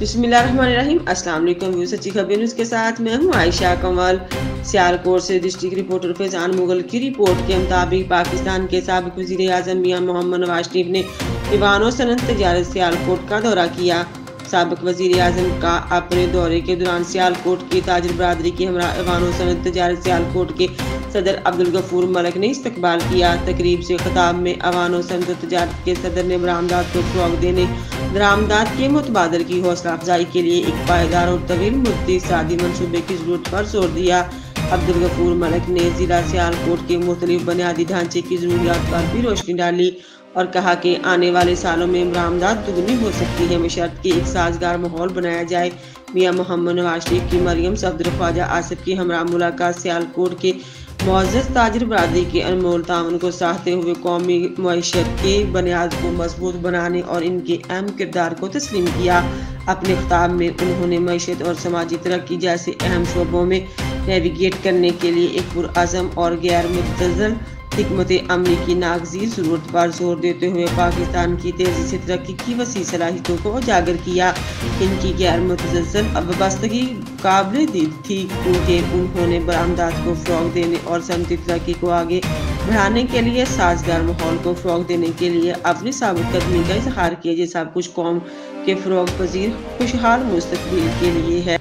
बिस्मिल्लाहिर्रहमानिर्रहीम। अस्सलाम वालेकुम। व्यू सच्ची खबर न्यूज़ के साथ मैं हूं आयशा कंवल। सियालकोट से डिस्ट्रिक्ट रिपोर्टर फैजान मुगल की रिपोर्ट के मुताबिक पाकिस्तान के साबिक वज़ीर आज़म मियां मोहम्मद नवाज शरीफ ने ईवान और सनत तजारत सियालकोट का दौरा किया। साबिक वज़ीर आज़म का अपने दौरे के दौरान सियालकोट की ताजिर बरादरी के हमरा ईवान और सनत तजारत सियालकोट के सदर अब्दुल गफूर मलिक ने इस्तकबाल किया। तकरीब से खिताब में ईवान और सनत तजारत के सदर ने बरामदात को फ़रोग़ देने, दरामदात के मुतबादल की हौसला अफजाई के लिए एक पायदार और तवील मुद्दती इक़्तिसादी मंसूबे की ज़रूरत पर जोर दिया। अब्दुल गफूर मलिक ने ज़िला सियालकोट के मुख्तलिफ बुनियादी ढांचे की ज़रूरियात पर भी रोशनी डाली और कहा कि आने वाले सालों में बरामदात दुगनी हो सकती है, बशर्ते कि एक साजगार माहौल बनाया जाए। मियां मोहम्मद नवाज शरीफ की मरियम सफदर ख्वाजा आसिफ की हमरा मुलाकात सियालकोट के मुअज़्ज़ज़ ताजिर बरादरी के अनमोल ताउन को सराहते हुए कौमी मईशत के बुनियाद को मजबूत बनाने और इनके अहम किरदार को तस्लीम किया। अपने खिताब में उन्होंने मईशत और समाजी तरक्की जैसे अहम शोबों में नेविगेट करने के लिए एक पुरअज़म और गैर मुतज़्ज़ल हिकमत अमली की नागज़ीर ज़रूरत पर जोर देते हुए पाकिस्तान की तेज़ी से तरक्की की वसी सलाहियतों को उजागर किया। इनकी गैर मुतज़्ज़ल वाबस्तगी काबिल दीद थी क्योंकि उन्होंने बरामदात को फ़रोग़ देने और सनती तरक्की को आगे बढ़ाने के लिए साजगार माहौल को फ़रोग़ देने के लिए अपनी साबित कदमी का इज़हार किया। ये सब कुछ कौम के फ़रोग़ पज़ीर खुशहाल मुस्तक़बिल के लिए है।